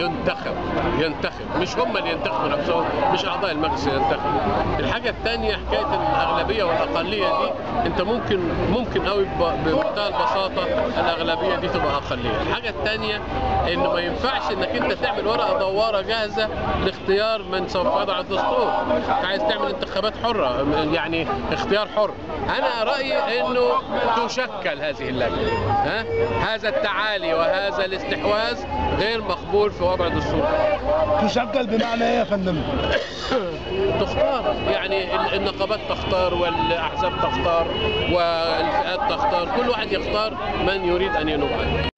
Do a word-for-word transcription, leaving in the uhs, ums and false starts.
ينتخب ينتخب مش هم اللي ينتخبوا نفسهم، مش اعضاء المجلس اللي ينتخبوا. الحاجه الثانيه حكايه الاغلبيه والاقليه دي، انت ممكن ممكن قوي بمنتهى البساطه الاغلبيه دي تبقى اقليه. الحاجه الثانيه انه ما ينفعش انك انت تعمل ورقه دواره جاهزه لاختيار من سوف يضع الدستور. عايز تعمل انتخابات حره، يعني اختيار حر. انا رايي انه تشكل هذه اللجنه. ها هذا التعالي وهذا الاستحواذ غير مقبول في وضع دستور. تشكل بمعنى ايه يا فندم؟ تختار، يعني النقابات تختار والاحزاب تختار والفئات تختار، كل واحد يختار من يريد ان ينوب عنه.